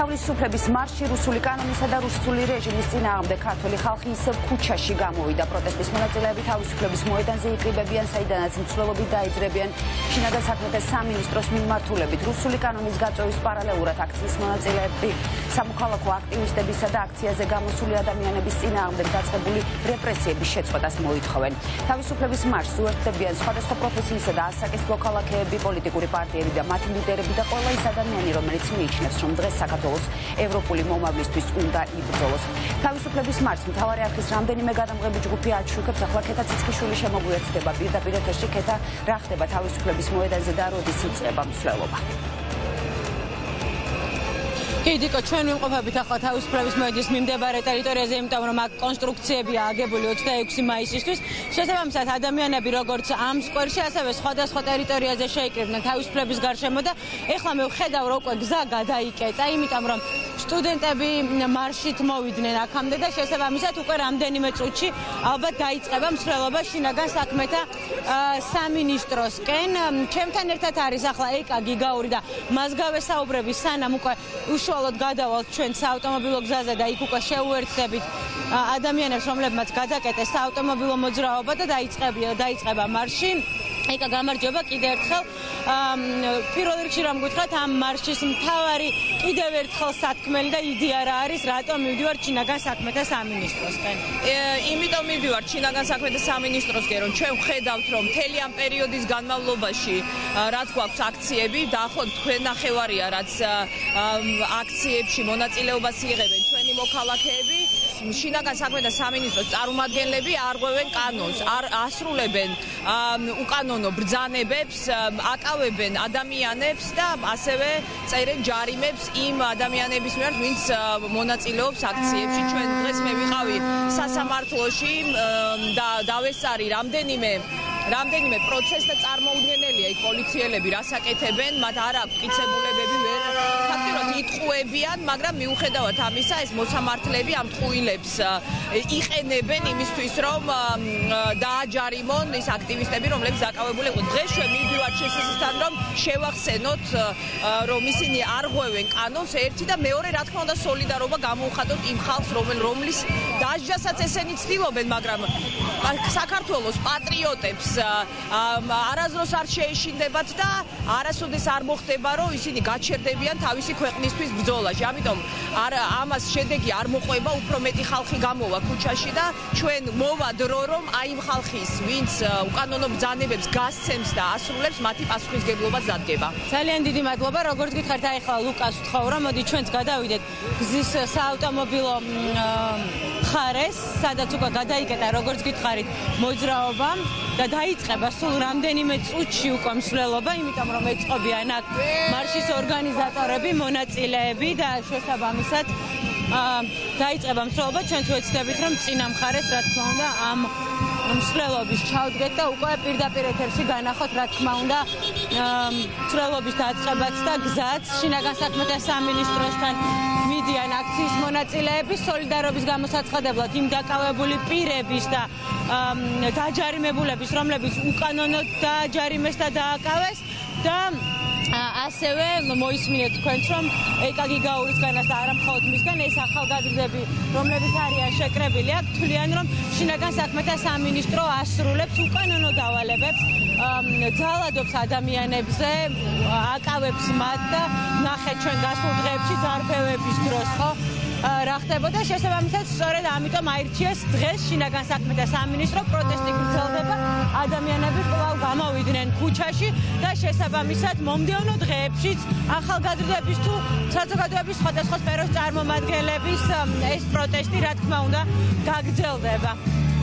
თავისუფლების მარში რუსული კანონისა და რუსული რეჟიმის წინააღმდეგ ქართველი ხალხი ისევ ქუჩაში გამოვიდა. პროტესტის მონაწილეები თავისუფლების მოედანზე იკრიბებიან, საიდანაც მცველობი დაიძრებიან. შინაგან საქმეთა სამინისტროს მიმართულებით რუსული კანონის გაწევის პარალელურად აქციის მონაწილეები სამოქალაქო აქტივისტებისა და აქციაზე გამოსული ადამიანების წინააღმდეგ დაწყებული რეპრესიების შეწყვეტას მოითხოვენ. თავისუფლების მარშს უერთდებიან სხვადასხვა პროფესიისა და ასაკის მოქალაქეები, პოლიტიკური პარტიები და მათი ლიდერები და ყველა ის ადამიანი, რომელიც მიიჩნევს, რომ დღეს საქართველოს ევროპული მომავლისთვის უნდა იბრძოლოს. თავისუფლების მარშს მთავარი არხის რამდენიმე გადამღები ჯგუფი აჩუქებს. ახლა ქეთა ციცქიშვილი შემოგვიერთდება პირდაპირ ეთერში. ქეთა, რა ხდება თავისუფლების მოედანზე და როდის იწყება მსვლელობა? Კიდიკო, ჩვენ ვიმყოფებით ახლა თავისუფლების მოედნის მიმდებარე ტერიტორიაზე, იმიტომ რომ აქ კონსტრუქციებია აგებული 26 მაისისთვის. შესაბამისად, ადამიანები როგორც ამ სკვერში, ასევე სხვადასხვა ტერიტორიაზე შეიკრიბნენ თავისუფლების გარშემო და ეხლა მე ვხედავ, რომ უკვე გზა გადაიკეტა, იმიტომ რომ სტუდენტები მარშით მოვიდნენ აქამდე და შესაბამისად უკვე რამდენიმე წუთში ალბათ დაიწყება მსვლელობა შინაგან საქმეთა სამინისტროსკენ. ჩემთან ერთად არის ახლა ეკა გიგაური და მას გავესაუბრები, სანამ უკვე უშუალოდ გადავალთ ჩვენ საავტომობილო გზაზე და იქ უკვე შეუერთდებით ადამიანებს, რომლებმაც გადაკეტეს საავტომობილო მოძრაობა და დაიწყება მარში. ეკა გამარჯობა კიდევ ერთხელ. პირველ რიგში რომ გითხრათ, ამ მარშის მთავარი კიდევ ერთხელ სათქმელი და იდეა რა არის, რატომ მივდივართ შინაგან საქმეთა სამინისტროსკენ? იმიტომ მივდივართ შინაგან საქმეთა სამინისტროსკენ, რომ ჩვენ ვხედავთ, რომ მთელი ამ პერიოდის განმავლობაში რაც გვაქვს აქციები, დაახლოებით თქვენ ნახევარია, რაც აქციებში მონაწილეობას იღებენ ჩვენი მოქალაქეები. შინაგან საქმეთა სამინისტროს წარმომადგენლები არღვევენ კანონს, არ ასრულებენ უკანონო ბრძანებებს, აკავებენ ადამიანებს და ასევე წერენ ჯარიმებს იმ ადამიანების მიმართ, ვინც მონაწილეობს აქციებში. ჩვენ დღეს მე ვიყავი სასამართლოში და დავესწარი რამდენიმე პროცესს და წარმოუდგენელია იქ პოლიციელები რას აკეთებენ, მათ არ აქვს მტკიცებულებები, ფაქტობრივად იტყუებიან, მაგრამ მიუხედავად ამისა, ეს მოსამართლეები ამ ტყუილებს იყენებენ იმისთვის, რომ დააჯარიმონ ის აქტივისტები, რომლებიც დაკავებული იყვნენ. დღეს ჩვენ მივდივართ შესაძლებლად, რომ შევახსენოთ, რომ ისინი არღვევენ კანონს, ერთი და მეორე, რა თქმა უნდა, სოლიდარობა გამოვხატოთ იმ ხალხს, რომლის დასჯასაც ესენი ცდილობენ, მაგრამ საქართველოს პატრიოტებს არასდროს არ შეეშინდებათ და არასოდეს არ მოხდება, რომ ისინი გაჩერდებიან თავისი ქვეყნისთვის ბრძოლაში. ამიტომ ამას შედეგი არ მოყვება, უფრო მეტი ხალხი გამოვა ქუჩაში და ჩვენ მოვა დრო, რომ აი იმ ხალხის, ვინც უკანონო ბრძანებებს გასცემს და ასრულებს, მათი პასუხისგებლობაც დადგება. ძალიან დიდი მადლობა. როგორც გითხარით, აი ახლა ლუკას ვთხოვ, მოდი ჩვენც გადავიდეთ გზის საავტომობილო მხარეს, სადაც უკვე გადაიკეტა, როგორც გითხარით, მოძრაობა და დაიწყება სულ რამდენიმე წუთში უკვე მსვლელობა, იმიტომ რომ ეწყობიან აქ მარშის ორგანიზატორები, მონაწილეები და შესაბამისად დაიწყება მსვლელობა. ჩვენც ვეცდებით, რომ წინა მხარეს, რა თქმა უნდა, ამ მსვლელობის ჩავდგეთ და უკვე პირდაპირ ეთერში განახოთ, რა თქმა უნდა, მსვლელობის დაწყებაც და გზაც. შინაგან საქმეთა სამინისტროსთან მიდიან აქციის მონაწილეები სოლიდარობის გამოსაცხადებლად იმ დაკავებული პირების და დაჯარიმებულების, რომლებიც უკანონოდ დააჯარიმეს და დააკავეს და ასევე მოისმინეთ თქვენც, რომ ეკა გიგაურისგანაც და არა მხოლოდ მისგან ეს ახალგაზრდები, რომლებიც არიან შეკრებილი აქ, თვლიან, რომ შინაგან საქმეთა სამინისტრო ასრულებს უკანონო დავალებებს, ძალადობს ადამიანებზე, აკავებს მათ და ნახეთ ჩვენ გასულ დღეებში დარბევების დროს, ხო? რა ხდებოდა შესაბამისად, სწორედ ამიტომ აირჩიეს დღეს შინაგან საქმეთა სამინისტრო, პროტესტი გრძელდება, ადამიანები კვლავ გამოვიდნენ ქუჩაში და შესაბამისად მომდევნო დღეებშიც ახალგაზრდების თუ საზოგადოების სხვადასხვა სფეროს წარმომადგენლების ეს პროტესტი, რა თქმა უნდა, გაგრძელდება.